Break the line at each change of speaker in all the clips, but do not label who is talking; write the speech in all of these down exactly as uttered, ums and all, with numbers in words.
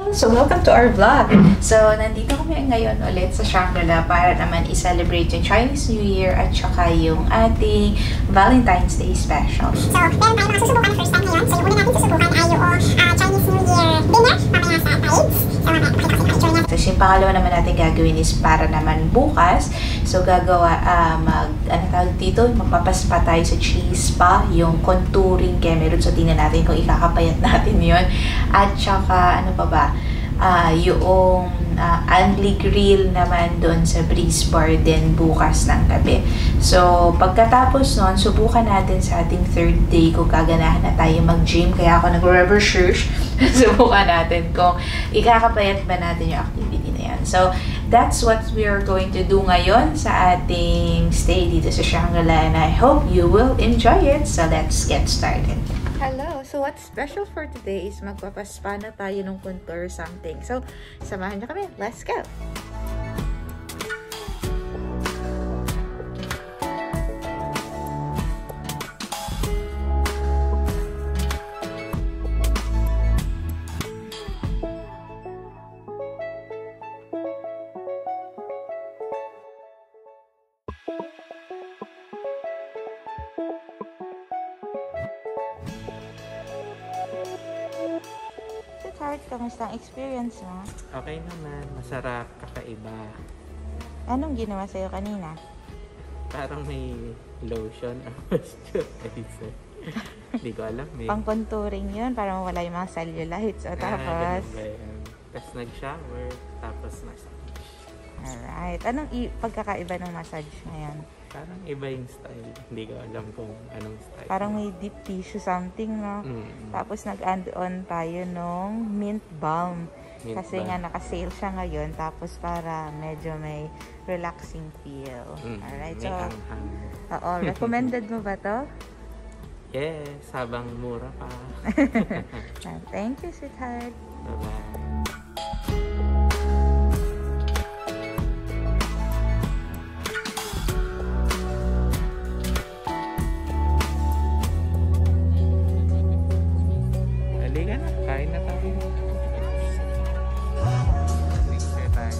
So, welcome to our vlog. So, nandito kami ngayon ulit sa Shangri-la para naman i-celebrate yung Chinese New Year at saka yung ating Valentines Day special.
So, meron tayo mga susubukan first time ngayon. So, yung una natin susubukan ay yung uh, Chinese New Year dinner mamaya sa Tides. So, uh, pakita ko sa picture niya.
So, yung pangalawa naman natin gagawin is para naman bukas. So, gagawa, uh, mag, ano tawag dito, magpapaspa tayo sa cheese spa, yung contouring Cameron. So, tingnan natin kung ikakapayat natin yon. At saka, ano pa ba? Uh, yung uh, Anli Grill naman doon sa Breeze Bar din bukas ng gabi. So, pagkatapos nun, subukan natin sa ating third day kung gaganahan na tayo mag-gym. Kaya ako nag-reverse search. Subukan natin kung ikakapayat ba natin yung activity na yan. So, that's what we are going to do ngayon sa ating stay dito sa Shangri-la. And I hope you will enjoy it. So, let's get started. Hello! So, what's special for today is magpapaspa na tayo ng contour something. So, samahan niyo kami. Let's go! Heart, kamusta ang experience mo?
Okay naman, masarap, kakaiba.
Anong ginawa sa'yo kanina?
Parang may lotion or moisturizer. Hindi ko alam eh.
Pang contouring yun, para mawala yung mga cellulite. O tapos?
Ah, tapos nag-shower, tapos massage.
Alright. Anong pagkakaiba ng massage ngayon?
Parang iba yung style. Hindi ko alam kung anong style.
Parang may deep tissue something, no?
Mm-hmm.
Tapos nag-add on tayo nung mint balm.
Mint
Kasi
balm.
nga naka-sale siya ngayon. Tapos para medyo may relaxing feel.
Mm-hmm.
Alright.
May
So,
anghang.
oo. Recommended mo ba to?
Yes, habang mura pa.
Thank you, sweetheart.
Bye-bye. Kain na tayo. Kain tayo.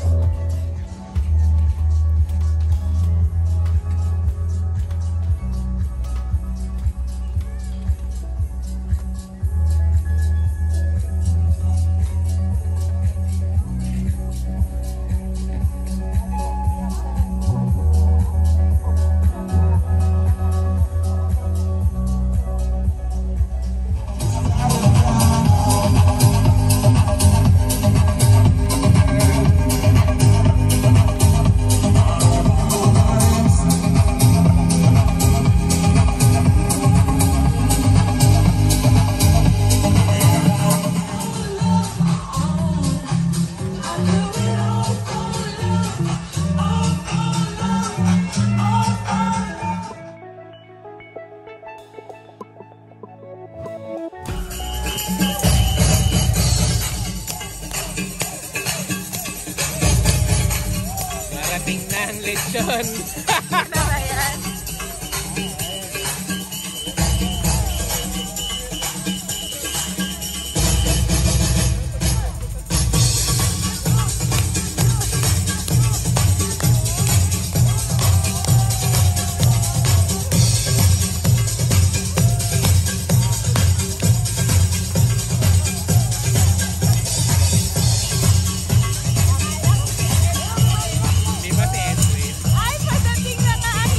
Marating na ang lechon.
Ano ba yan?
Di ba si Edwin?
Ay, padating na tayo!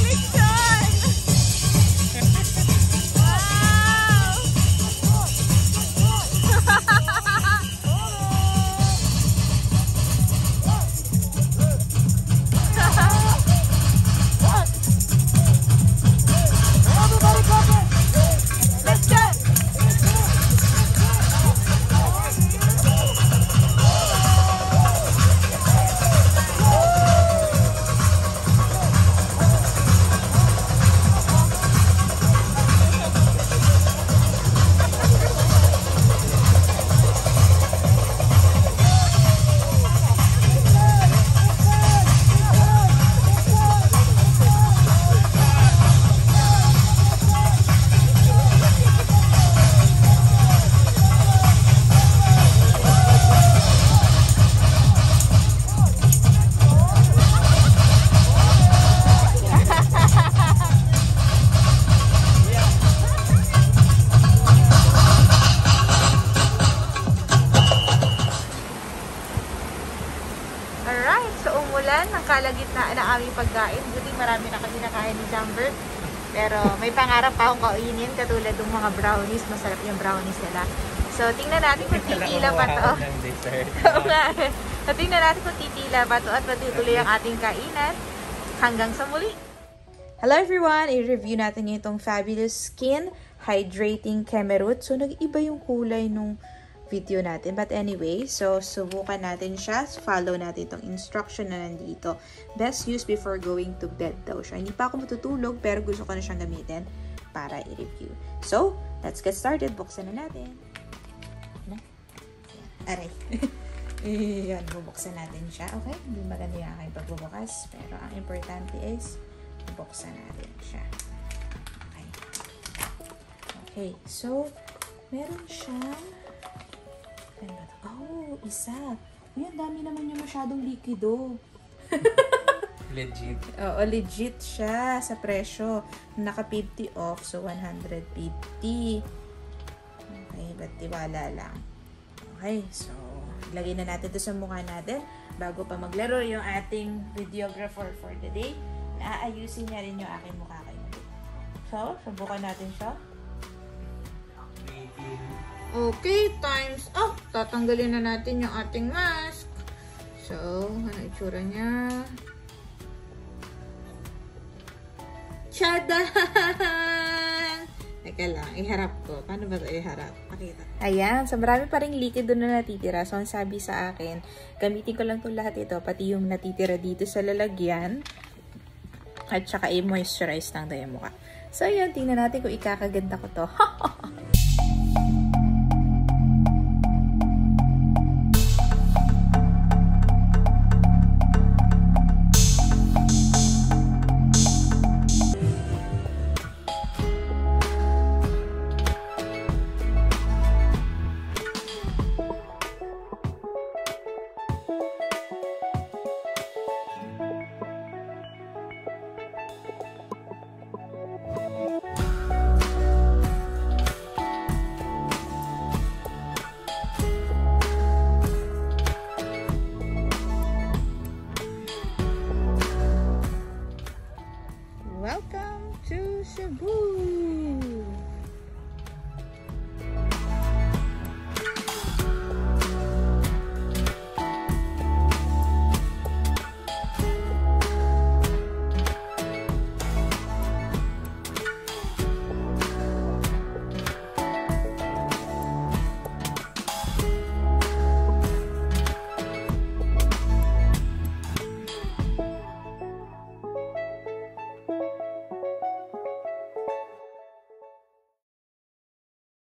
kalagitnaan ng aming pagkain. Buting marami na kami nakain ni Jumper. Pero may pangarap pa akong kainin katulad ng mga brownies. Masarap yung brownies nila. So, tingnan natin kung titila pa to. Oo nga. So, tingnan natin kung titila pa to at matutuloy ang ating kainan. Hanggang sa muli! Hello everyone! I-review natin ngayon itong Fabulous Skin Hydrating Kemerut. So, nag-iba yung kulay nung video natin. But anyway, so subukan natin siya. Follow natin itong instruction na nandito. Best use before going to bed daw siya. Hindi pa ako matutulog pero gusto ko na siyang gamitin para i-review. So, let's get started. Buksan na natin. Aray. Yan, bubuksan natin siya. Okay? Hindi maganda yung aking pagbubukas. Pero ang importante is buksan natin siya. Okay. Okay. So, meron siyang oh, isa. Yan, dami naman yung masyadong likido.
Legit.
Oo, legit siya sa presyo. Naka fifty off, so one hundred fifty. Okay, ba't tiwala lang. Okay, so ilagay na natin ito sa mukha natin bago pa maglaro yung ating videographer for the day. Aayusin niya rin yung aking mukha kayo. So, subukan natin siya. Okay, time's up. Tatanggalin na natin yung ating mask. So, ano itsura niya? Tchadan! Teka lang, iharap ko. Paano ba ito iharap? Makita. Ayan, so marami pa rin liquid doon na natitira. So, ang sabi sa akin, gamitin ko lang itong lahat ito, pati yung natitira dito sa lalagyan. At saka i-moisturize lang tayo yung mukha. So, ayan, tingnan natin kung ikakaganda ko to.